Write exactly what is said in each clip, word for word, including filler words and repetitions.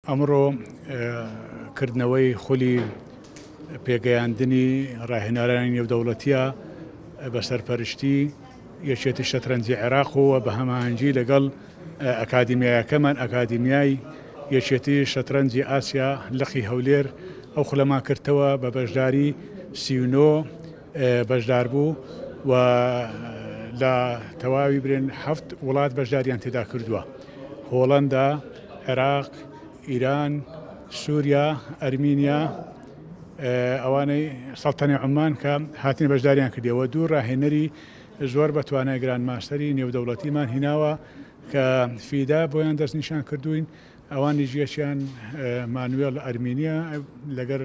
ئەمڕۆ کردنەوەی خولی پێگەیاندنی ڕاهێنەرانی نێودەوڵەتیە بە سەرپەرشتی یەکێتی شەترەنجی عێراقەوە بە هەماهەنگی لەگەڵ ئەکادیمیایەکەمان ئەکادیمیای یەکێتی شەترەنجی ئاسیا لەقی هەولێر ئەو خولەما کردەوە بە بەشداری سی و نۆ بەشدار بوو و لە تەواوی برێن حەفت وڵات بەشداریان تێدا کردووە: هۆڵەندا، عێراق، ئیران، سووریا، ئەرمینیا، ئەوانەی سەڵتەنەی عومان کە هاتنی بەشداریان کردەوە. دوو ڕاهێنەری زۆر بە توانای گرانماستەری نێودەوڵەتیمان هیناوە کە فیدا بۆیان دەستنیشان کردوین. ئەوانی ژیەشیان مانوێڵ ئەرمینیا لەگەر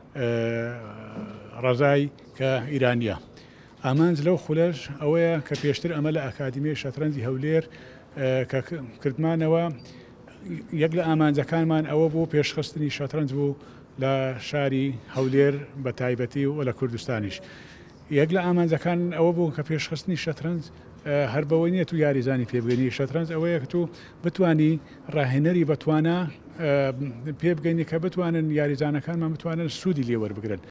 ڕەزای کە ئیرانیە. ئامانج لەو خولەش ئەوەیە کە پێشتر ئەمە لە ئەکادیمیای شەترەنجی هەولێر کە کردمانەوە، یەک لە ئامانجەکانمان ئەوە بوو پێشخستنی شەترەنج بوو لە شاری هەولێر بە تایبەتی و لە کوردستانیش. یەک لە ئامانجەکان ئەوە بوو کە پێشخستنی شەترەنج هەر بەوەی نیە تو یاریزانی پێبگەنی شەترەنج ئەوەیە کە تو بتانی ڕاهێنەری بەتوانە پێبگەینی کە بتوانن یاریزانەکانمان بتوانن سوودی لێوەربگرن.